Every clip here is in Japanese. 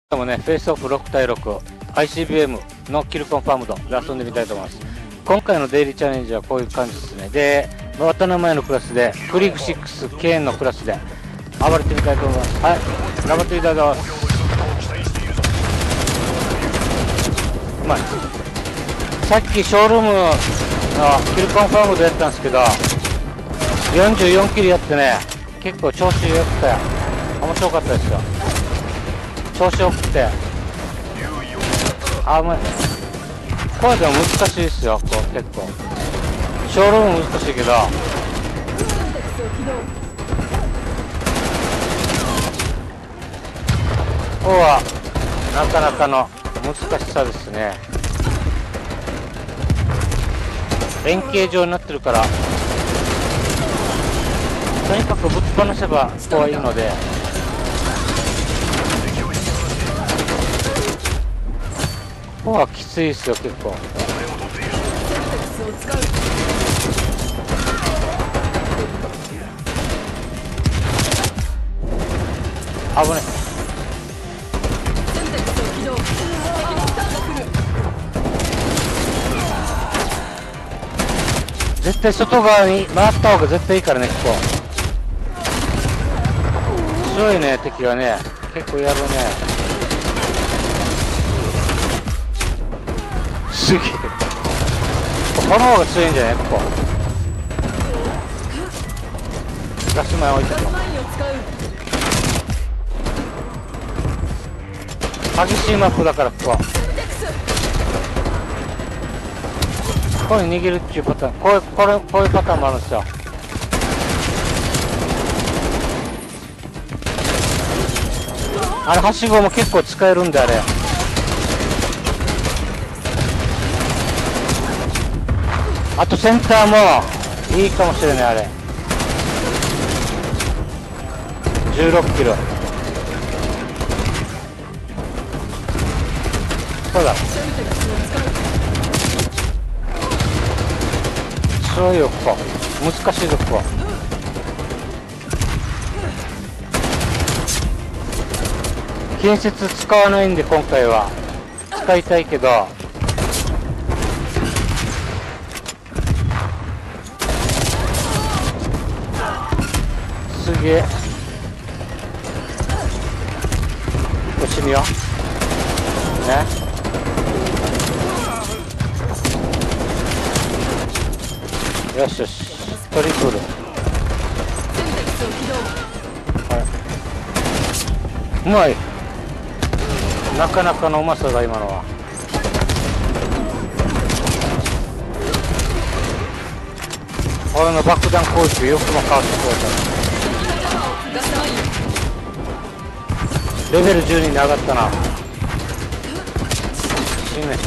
もね、フェイスオフ6対6、ICBM のキルコンファームドで遊んでみたいと思います。今回のデイリーチャレンジはこういう感じですね。で、渡の前のクラスで、クリーク6、ケーンのクラスで暴れてみたいと思います。はい、頑張っていただきます。うまい。さっきショールームのキルコンファームドやったんですけど、44キルやってね、結構調子良くて、面白かったですよ。調子よくて、あ、うまい。これでも難しいですよ、こう結構。ショールーム難しいけど、ここはなかなかの難しさですね。円形状になってるから、とにかくぶっ放せばここはいいので。ここはきついですよ、結構。危ない。絶対外側に回った方が絶対いいからね、ここ。強いね、敵はね。結構やるね。すげえ。この方が強いんじゃない、ここ。ガス前置いてるの。激しいマップだから、ここ。ここに逃げるっていうパターン、こういうパターンもあるんですよ。あれ、はしごも結構使えるんで、あれ。あとセンターもいいかもしれない、あれ。16キロ。そうだ。そうよ、ここ。難しいぞ、ここ。建設使わないんで、今回は。使いたいけど。すげえ。押してみようね。よしよし、トリプル。はい、うまい。なかなかのうまさだ、今のは。俺の爆弾攻撃よくも変わってこえた。レベル12に上がったな。死ね。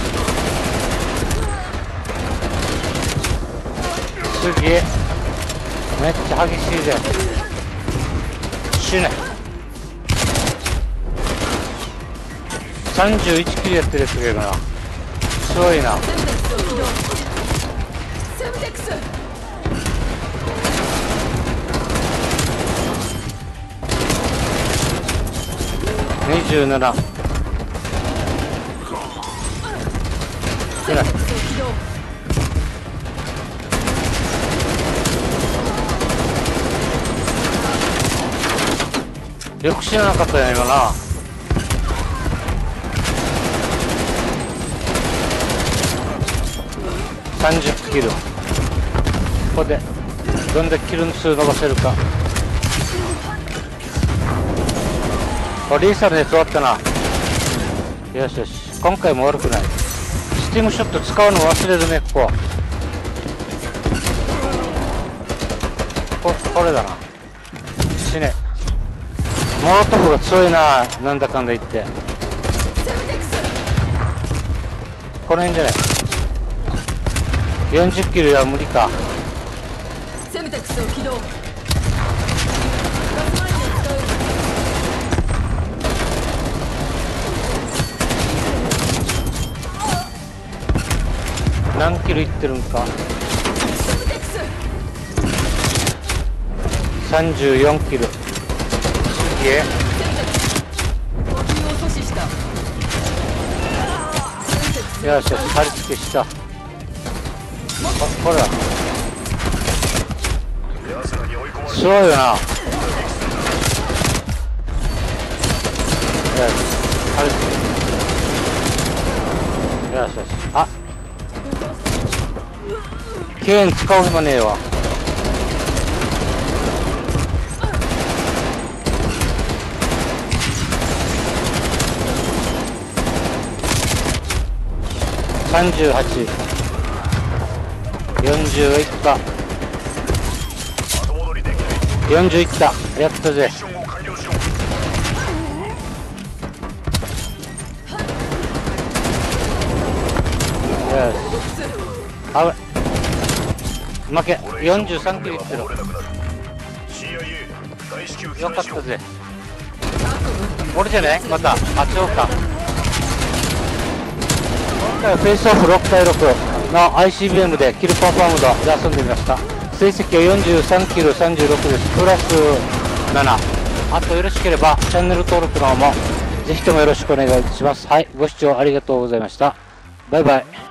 すげえ。めっちゃ激しいぜ。死ね。31キルやってるやつがいるな。すごいな。27。よく知らなかったよ、今な。30キル。ここでどんだけキルの数伸ばせるか。リーサルで終わったな。よしよし、今回も悪くない。スティームショット使うの忘れるね、ここ。これだな。死ね。モロトフが強いな、なんだかんだ言って。この辺じゃない。40キロは無理か。何キロいってるんか。34キロ。すげえ。 よしよし、貼り付けした。ほら。すごいよな。よし、貼り付け。よしよし。あ、ケーン使う暇ねえわ。38、40いった。40いった。やったぜ。よし。あぶ負け。43キロいってる。よかったぜ。俺じゃねまた。あ、違うか。今回はフェイスオフ6対6の ICBM でキルコンファームドで遊んでみました。成績は43キル36です。プラス7。あとよろしければチャンネル登録の方もぜひともよろしくお願いします。はい、ご視聴ありがとうございました。バイバイ。